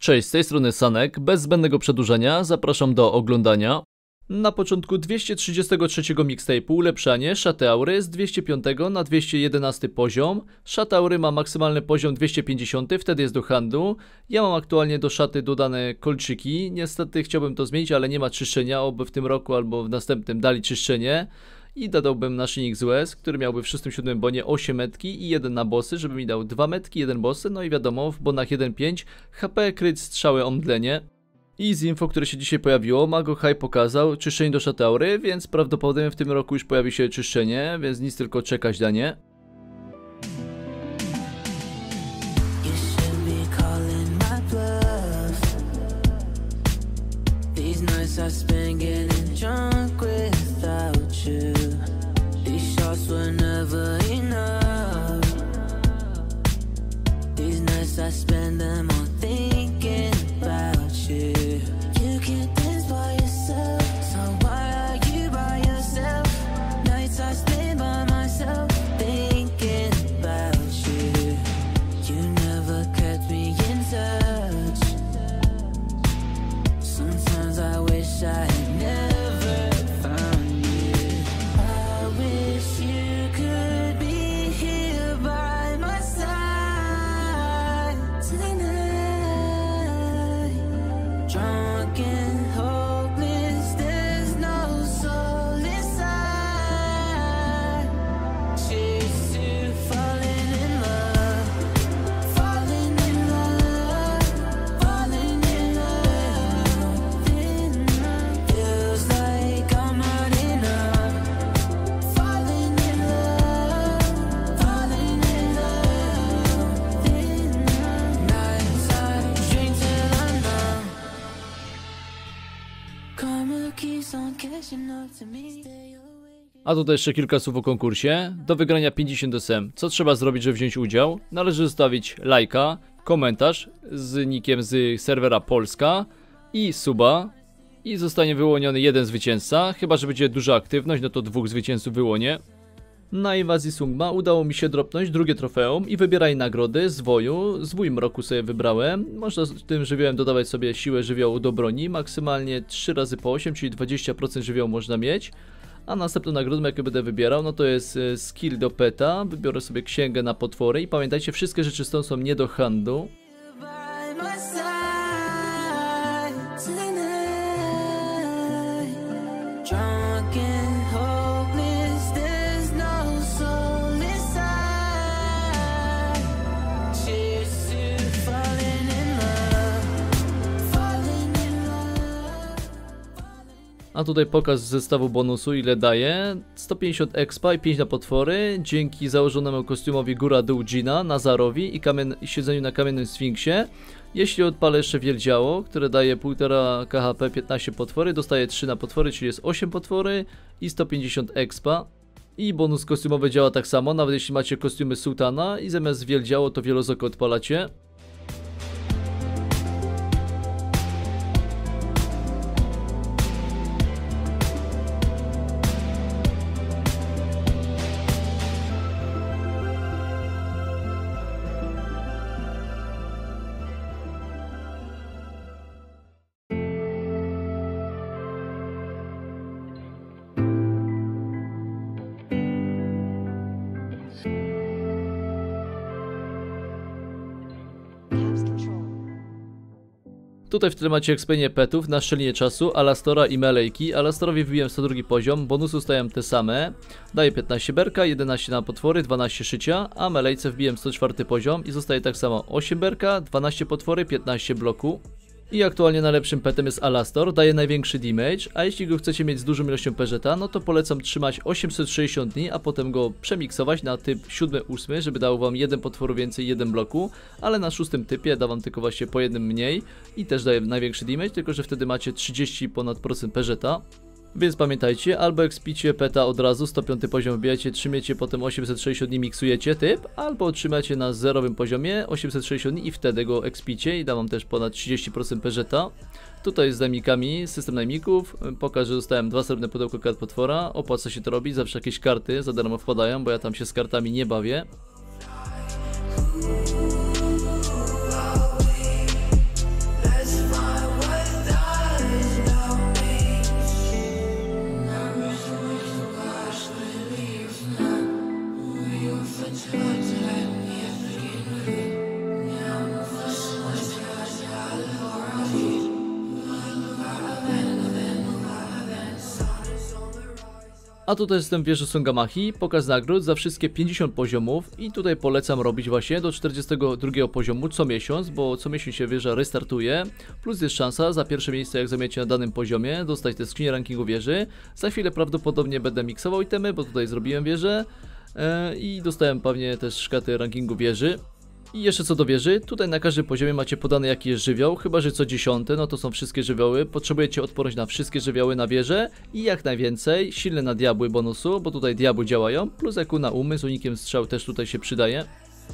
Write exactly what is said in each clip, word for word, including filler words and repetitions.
Cześć, z tej strony Sanek, bez zbędnego przedłużenia zapraszam do oglądania. Na początku dwieście trzydziestego trzeciego mixtape'u ulepszanie szaty aury z dwieście piątego na dwieście jedenasty poziom. Szata aury ma maksymalny poziom dwieście pięćdziesiąty, wtedy jest do handlu. Ja mam aktualnie do szaty dodane kolczyki, niestety chciałbym to zmienić, ale nie ma czyszczenia, oby w tym roku albo w następnym dali czyszczenie. I dodałbym naszyjnik z U S, który miałby w szóstym siódmym bonie osiem metki i jeden na bossy, żeby mi dał dwa metki, jeden bossy, no i wiadomo, w bonach jeden pięć H P, kryt, strzały, omdlenie. I z info, które się dzisiaj pojawiło, Mago High pokazał czyszczenie do szaty aury, więc prawdopodobnie w tym roku już pojawi się czyszczenie, więc nic tylko czekać na nie. A tutaj jeszcze kilka słów o konkursie. Do wygrania pięćdziesiąt S M. Co trzeba zrobić, żeby wziąć udział? Należy zostawić lajka, komentarz z nickiem z serwera Polska i suba. I zostanie wyłoniony jeden zwycięzca. Chyba że będzie duża aktywność, no to dwóch zwycięzców wyłonię. Na inwazji Sungma udało mi się dropnąć drugie trofeum i wybieraj nagrody z woju. Zwój mroku sobie wybrałem. Można z tym żywiołem dodawać sobie siłę żywiołu do broni. Maksymalnie trzy razy po osiem, czyli dwadzieścia procent żywiołu można mieć. A następną nagrodą, jaką będę wybierał, no to jest skill do peta. Wybiorę sobie księgę na potwory i pamiętajcie, wszystkie rzeczy stąd są nie do handlu. A tutaj pokaz zestawu bonusu, ile daje. sto pięćdziesiąt expa i pięć na potwory. Dzięki założonemu kostiumowi góra-dół Gina, Nazarowi i, kamien i siedzeniu na kamiennym sfinksie. Jeśli odpalę jeszcze wieldziało, które daje półtora K H P, piętnaście potwory, dostaję trzy na potwory, czyli jest osiem potwory i sto pięćdziesiąt expa. I bonus kostiumowy działa tak samo, nawet jeśli macie kostiumy sułtana i zamiast wieldziało to wielozoko odpalacie. Tutaj w tle macie ekspedię petów na szczelinie czasu, Alastora i Melejki. Alastorowi wybiłem sto drugi poziom, bonusy stają te same. Daję piętnaście berka, jedenaście na potwory, dwanaście szycia, a Melejce wbiłem sto czwarty poziom i zostaje tak samo osiem berka, dwanaście potwory, piętnaście bloku. I aktualnie najlepszym petem jest Alastor, daje największy damage, a jeśli go chcecie mieć z dużą ilością peżeta, no to polecam trzymać osiemset sześćdziesiąt dni, a potem go przemiksować na typ siódmy ósmy, żeby dał wam jeden potworu więcej, jeden bloku, ale na szóstym typie da wam tylko właśnie po jednym mniej i też daje największy damage, tylko że wtedy macie trzydzieści ponad procent peżeta. Więc pamiętajcie, albo ekspicie peta od razu, sto piąty poziom wbijacie, trzymiecie, potem osiemset sześćdziesiąt dni miksujecie typ, albo trzymacie na zerowym poziomie osiemset sześćdziesiąt dni i wtedy go ekspicie i da wam też ponad trzydzieści procent peżeta. Tutaj z najmikami, system najmików, pokażę, że dostałem dwa srebrne pudełko kart potwora, opłaca się to robić, zawsze jakieś karty za darmo wpadają, bo ja tam się z kartami nie bawię. A tutaj jestem w wieży Songamachi, pokaz nagród za wszystkie pięćdziesiąt poziomów i tutaj polecam robić właśnie do czterdziestego drugiego poziomu co miesiąc, bo co miesiąc się wieża restartuje, plus jest szansa za pierwsze miejsce jak zajmiecie na danym poziomie, dostać te skrzynie rankingu wieży. Za chwilę prawdopodobnie będę miksował itemy, bo tutaj zrobiłem wieżę yy, i dostałem pewnie też szkaty rankingu wieży. I jeszcze co do wieży, tutaj na każdym poziomie macie podane jaki jest żywioł, chyba że co dziesiąty, no to są wszystkie żywioły, potrzebujecie odporność na wszystkie żywioły na wieżę i jak najwięcej, silne na diabły bonusu, bo tutaj diabły działają, plus eku na umysł, unikiem strzał też tutaj się przydaje.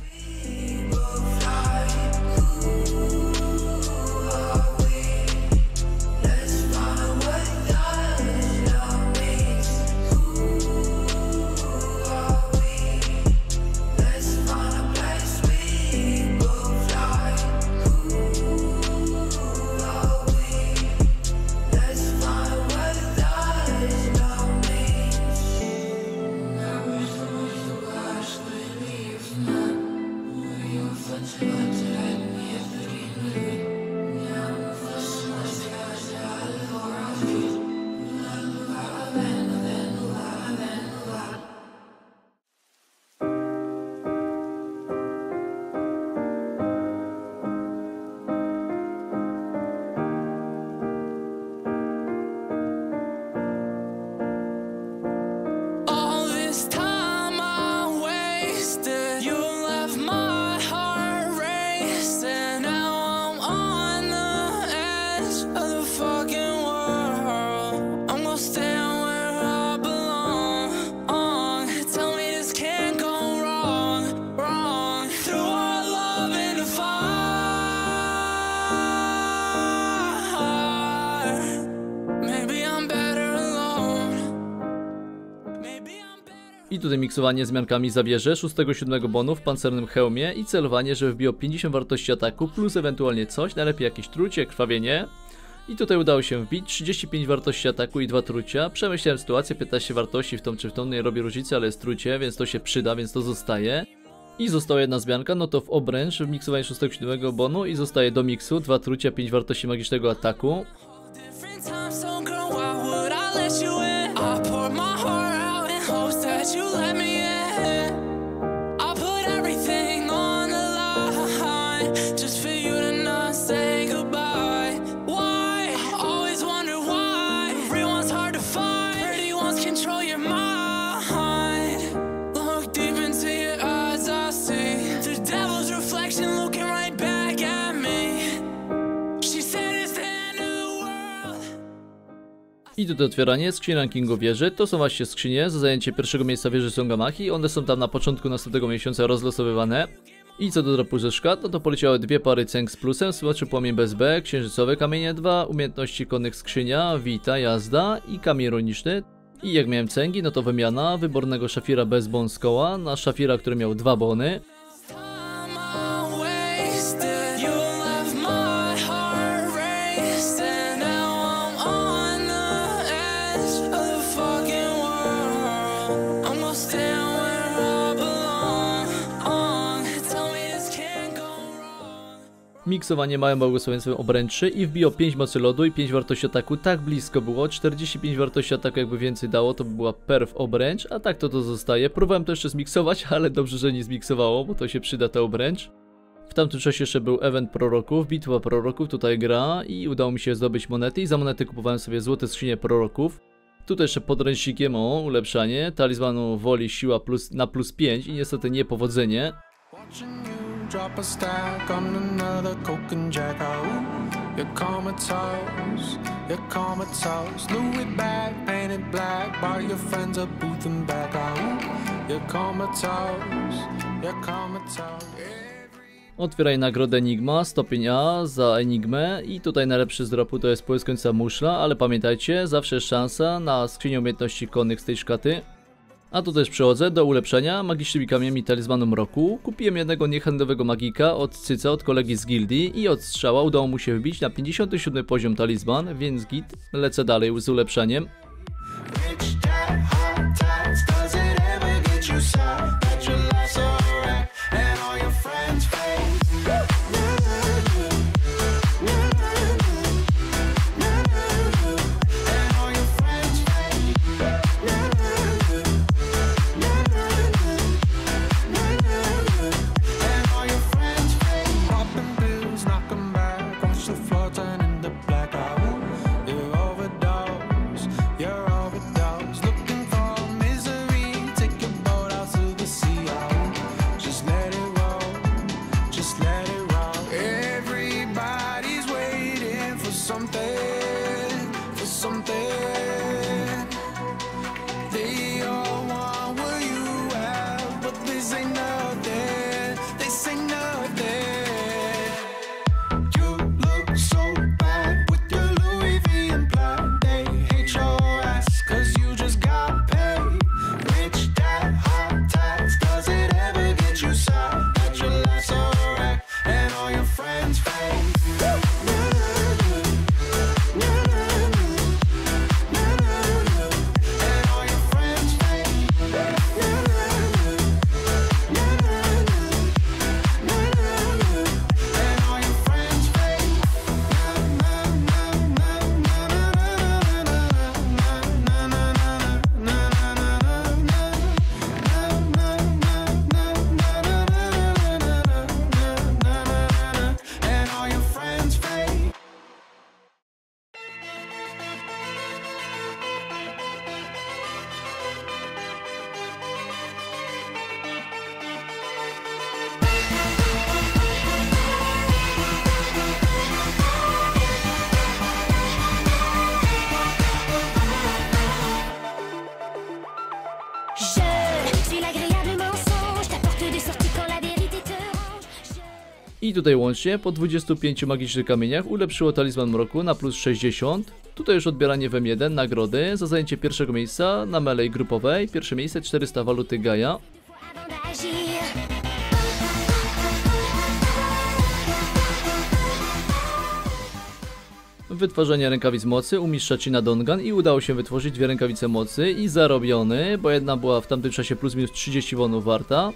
I tutaj miksowanie zmiankami za wieżę, szóstego siódmego bonu w pancernym hełmie i celowanie, żeby wbiło pięćdziesiąt wartości ataku, plus ewentualnie coś, najlepiej jakieś trucie, krwawienie. I tutaj udało się wbić trzydzieści pięć wartości ataku i dwa trucia. Przemyślałem sytuację, piętnaście wartości w tą czy w tą, nie robi różnicy, ale jest trucie, więc to się przyda, więc to zostaje. I została jedna zmianka, no to w obręcz, w miksowaniu szóstego siódmego bonu i zostaje do miksu, dwa trucia, pięć wartości magicznego ataku. I tutaj otwieranie skrzyni rankingu wieży, to są właśnie skrzynie za zajęcie pierwszego miejsca wieży Songamachi, one są tam na początku następnego miesiąca rozlosowywane. I co do dropu ze szkat, no to poleciały dwie pary cęg z plusem, smoczy płomień bez B, księżycowe kamienie dwa, umiejętności konnych skrzynia, wita, jazda i kamień ironiczny. I jak miałem cęgi, no to wymiana wybornego szafira bez bon z koła na szafira, który miał dwa bony. Miksowanie małym błogosławieństwem obręczy i wbiło pięć mocy lodu i pięć wartości ataku, tak blisko było, czterdzieści pięć wartości ataku jakby więcej dało, to by była perf obręcz, a tak to to zostaje. Próbowałem to jeszcze zmiksować, ale dobrze, że nie zmiksowało, bo to się przyda ta obręcz. W tamtym czasie jeszcze był event proroków, bitwa proroków, tutaj gra i udało mi się zdobyć monety i za monety kupowałem sobie złote skrzynie proroków. Tutaj jeszcze podręcznikiem, o, ulepszanie, talizmanu woli siła plus, na plus pięć i niestety niepowodzenie. Drop a stack on another coke and jack out. You're comatose, you're comatose. Louis bag painted black, buy your friends a booth and back out. You're comatose, you're comatose. Otwieraj nagrodę Enigma, stopień A za Enigmę i tutaj najlepszy z dropu to jest połyskująca muszla, ale pamiętajcie, zawsze jest szansa na skrzynię umiejętności konnych z tej szkaty. A tu też przechodzę do ulepszenia magicznymi kamieniami talizmanu mroku. Kupiłem jednego niehandlowego magika od Cyca, od kolegi z gildii i od strzała udało mu się wbić na pięćdziesiąty siódmy poziom talizman, więc git, lecę dalej z ulepszeniem. all turn into black. Oh, you're overdose, you're overdose. Looking for misery, take your boat out to the sea. Oh, just let it roll, just let it roll. Everybody's waiting for something, for something. They all want what you have, but this ain't nothing, this ain't nothing. You look so bad with your Louis V and black. They hate your ass cause you just got paid. Rich dad, hot tax, does it ever get you sad? That your life's a wreck and all your friends fake. I tutaj łącznie po dwudziestu pięciu magicznych kamieniach ulepszyło talizman mroku na plus sześćdziesiąt. Tutaj już odbieranie w M jeden, nagrody za zajęcie pierwszego miejsca na melee grupowej. Pierwsze miejsce czterysta waluty Gaia. Wytwarzanie rękawic mocy u mistrza China Dongan i udało się wytworzyć dwie rękawice mocy i zarobiony, bo jedna była w tamtym czasie plus minus trzydzieści wonów warta.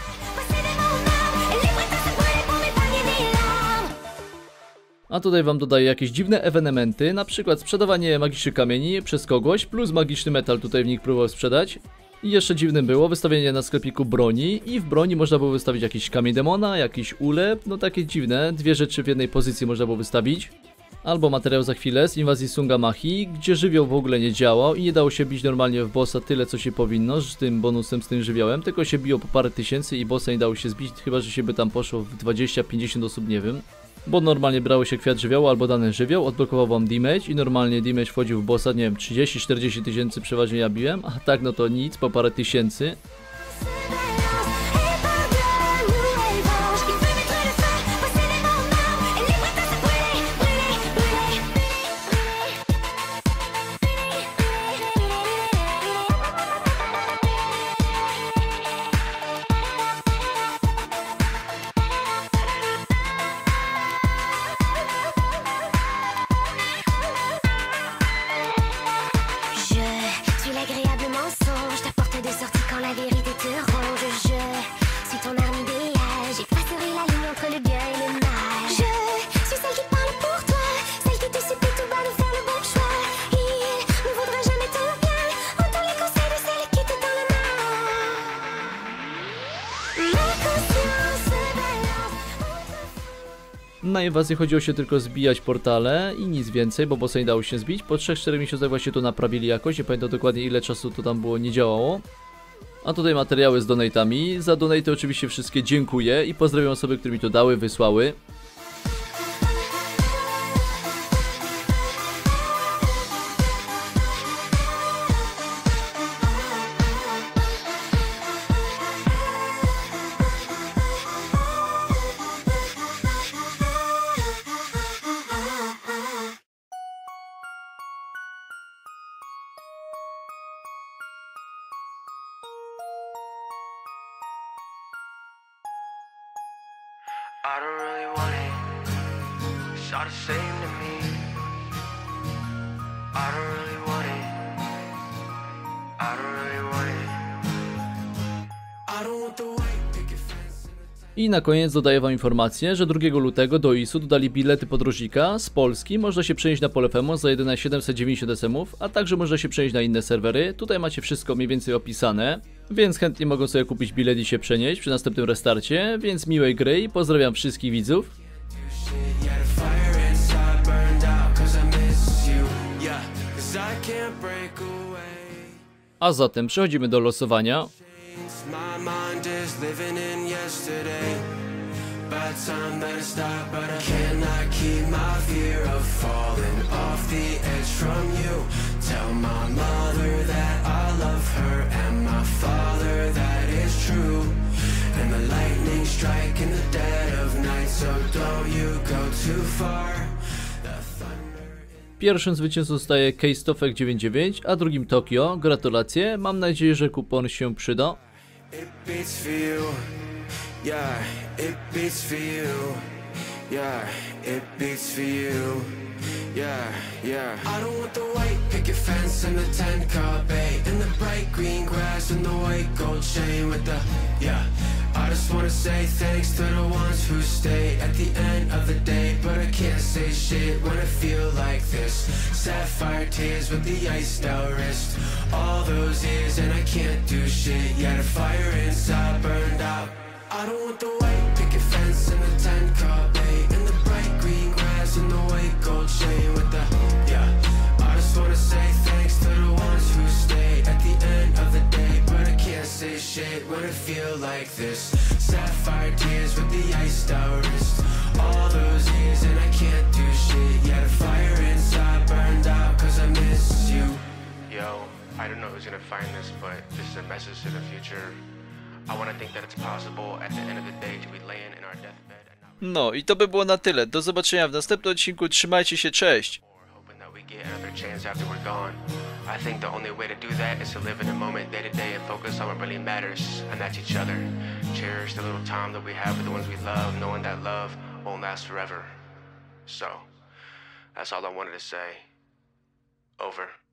A tutaj wam dodaję jakieś dziwne ewenementy, na przykład sprzedawanie magicznych kamieni przez kogoś, plus magiczny metal tutaj w nich próbował sprzedać. I jeszcze dziwnym było wystawienie na sklepiku broni i w broni można było wystawić jakiś kamień demona, jakiś ulep, no takie dziwne, dwie rzeczy w jednej pozycji można było wystawić. Albo materiał za chwilę z inwazji Sungamachi, gdzie żywioł w ogóle nie działał i nie dało się bić normalnie w bossa tyle co się powinno z tym bonusem, z tym żywiołem, tylko się biło po parę tysięcy i bossa nie dało się zbić, chyba że się by tam poszło w dwadzieścia pięćdziesiąt osób, nie wiem. Bo normalnie brało się kwiat żywiołu albo dany żywioł, odblokował wam damage i normalnie damage wchodził w bossa, nie wiem, trzydzieści czterdzieści tysięcy przeważnie ja biłem, a tak no to nic, po parę tysięcy. Na inwazję chodziło się tylko zbijać portale i nic więcej, bo bossa nie dało się zbić. Po trzech czterech miesiącach właśnie to naprawili jakoś, nie pamiętam dokładnie ile czasu to tam było, nie działało. A tutaj materiały z donatami. Za donaty oczywiście wszystkie dziękuję i pozdrawiam osoby, które mi to dały, wysłały. I don't really want it, it's all the same to me. I don't really want it, I don't really want it. I don't want the white picket fence. I na koniec dodaję wam informację, że drugiego lutego do I S U dodali bilety podróżnika z Polski. Można się przenieść na Polefemo za jedyne siedemset dziewięćdziesiąt S M-ów, a także można się przenieść na inne serwery. Tutaj macie wszystko mniej więcej opisane, więc chętnie mogą sobie kupić bilet i się przenieść przy następnym restarcie. Więc miłej gry i pozdrawiam wszystkich widzów. I can't break away. A zatem przechodzimy do losowania. My mind is living in yesterday. Bad time that it stop, but I cannot keep my fear of falling off the edge from you. Tell my mother that I love her and my father that is true. And the lightning strike in the dead of night, so don't you go too far. Pierwszym zwycięzcą zostaje Kejstofek dziewięćdziesiąt dziewięć, a drugim Tokio. Gratulacje, mam nadzieję, że kupon się przyda. It beats for you, yeah, it beats for you, yeah, it beats for you, yeah, yeah. I don't want the white picket fence and the ten car bay and the bright green grass and the white gold chain with the, yeah. I just wanna say thanks to the ones who stay at the end of the day, but I can't say shit when I feel like this. Sapphire tears with the iced out wrist. All those years and I can't do shit. Yeah, the fire inside burned out. I don't want the white picket fence and the ten car bay and the bright green grass and the white gold chain with the, yeah. I just wanna say thanks to the ones who stay at the end of the day, but I can't say shit when I feel like this. Sapphire tears with the iced out wrist. All those years and I can't do shit. Yeah, the fire inside burned out cause I miss you. Yo, I don't know who's gonna find this, but this is a message to the future. I wanna think that it's possible at the end of the day to be laying in our deathbed and not... No i to by było na tyle. Do zobaczenia w następnym odcinku. Trzymajcie się, cześć! hoping that we get another chance after we're gone. I think the only way to do that is to live in the moment day to day and focus on what really matters, and that's each other. Cherish the little time that we have with the ones we love, knowing that love won't last forever. So, that's all I wanted to say. Over.